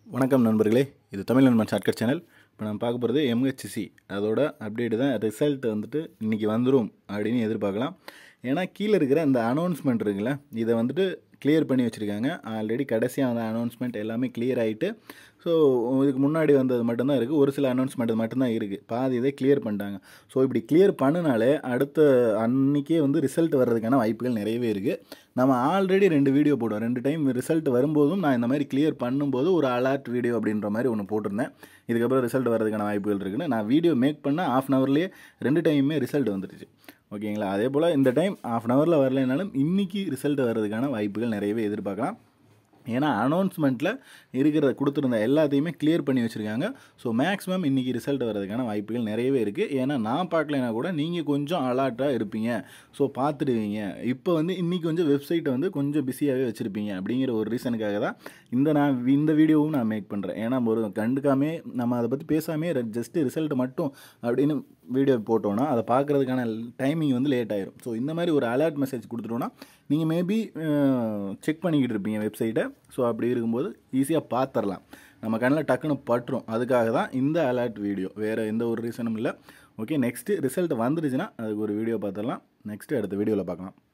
வணக்கம் நண்பர்களே, இது தமிழ் நண்பன் ஷார்ட்கட் சேனல். இப்போ நம்ம பார்க்க போகிறது எம்ஹெச்சிசி அதோட அப்டேட்டு தான். ரிசல்ட் வந்துட்டு இன்றைக்கி வந்துடும் அப்படின்னு எதிர்பார்க்கலாம். ஏன்னா கீழே இருக்கிற இந்த அனௌன்ஸ்மெண்ட் இருக்குல்ல, இதை வந்துட்டு கிளியர் பண்ணி வச்சுருக்காங்க. ஆல்ரெடி கடைசியாக அந்த அனௌன்ஸ்மெண்ட் எல்லாமே கிளியர் ஆகிட்டு, ஸோ இதுக்கு முன்னாடி வந்தது மட்டும்தான் இருக்குது. ஒரு சில அனௌன்ஸ்மெண்ட் மட்டும்தான் இருக்குது. பாதி இதை கிளியர் பண்ணிட்டாங்க. ஸோ இப்படி கிளியர் பண்ணினாலே அடுத்த அன்றைக்கே வந்து ரிசல்ட் வர்றதுக்கான வாய்ப்புகள் நிறையவே இருக்குது. நம்ம ஆல்ரெடி 2 வீடியோ போடுவோம். 2 டைம் ரிசல்ட் வரும்போதும் நான் இந்த மாதிரி கிளியர் பண்ணும்போது ஒரு அலர்ட் வீடியோ அப்படின்ற மாதிரி ஒன்று போட்டிருந்தேன். இதுக்கப்புறம் ரிசல்ட் வர்றதுக்கான வாய்ப்புகள் இருக்குன்னு நான் வீடியோ மேக் பண்ணால் ½ அன் ஹவர்லேயே 2 டைமுமே ரிசல்ட் வந்துடுச்சு. ஓகேங்களா? அதே போல் இந்த டைம் ½ அன் ஹவரில் வரலைனாலும் இன்றைக்கி ரிசல்ட் வர்றதுக்கான வாய்ப்புகள் நிறையவே எதிர்பார்க்கலாம். ஏன்னா அனௌன்ஸ்மெண்ட்டில் இருக்கிறத கொடுத்துருந்த எல்லாத்தையுமே கிளியர் பண்ணி வச்சுருக்காங்க. ஸோ மேக்ஸிமம் இன்றைக்கி ரிசல்ட் வர்றதுக்கான வாய்ப்புகள் நிறையவே இருக்குது. ஏன்னா நான் பார்க்கலைன்னா கூட நீங்கள் கொஞ்சம் அலர்ட்டாக இருப்பீங்க, ஸோ பார்த்துடுவீங்க. இப்போ வந்து இன்றைக்கி கொஞ்சம் வெப்சைட்டை வந்து கொஞ்சம் பிஸியாகவே வச்சுருப்பீங்க அப்படிங்கிற ஒரு ரீசனுக்காக தான் இந்த வீடியோவும் நான் மேக் பண்ணுறேன். ஏன்னா ஒரு கண்டுக்காமே நம்ம அதை பற்றி பேசாமே ஜஸ்ட்டு ரிசல்ட் மட்டும் அப்படின்னு வீடியோ போட்டோன்னா அதை பார்க்குறதுக்கான டைமிங் வந்து லேட் ஆயிரும். ஸோ இந்த மாதிரி ஒரு அலர்ட் மெசேஜ் கொடுத்துட்டோன்னா நீங்கள் மேபி செக் பண்ணிக்கிட்டு இருப்பீங்க வெப்சைட்டை. ஸோ அப்படி இருக்கும்போது ஈஸியாக பார்த்துடலாம், நம்ம கண்ணில் டக்குன்னு பட்டுரும். அதுக்காக தான் இந்த அலர்ட் வீடியோ, வேறு எந்த ஒரு ரீசனும் இல்லை. ஓகே, நெக்ஸ்ட்டு ரிசல்ட் வந்துருச்சுன்னா அதுக்கு ஒரு வீடியோ பார்த்துடலாம். நெக்ஸ்ட்டு அடுத்த வீடியோவில் பார்க்கலாம்.